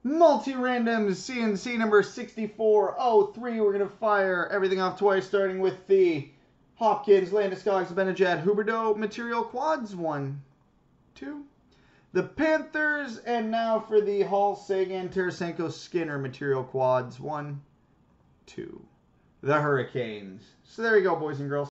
Multi Random C&C number 6403. We're going to fire everything off twice, starting with the Hopkins, Landeskog, Zibanejad, Huberdeau material quads. 1, 2. The Panthers, and now for the Hall, Sagan, Tarasenko, Skinner material quads. 1, 2. The Hurricanes. So there you go, boys and girls.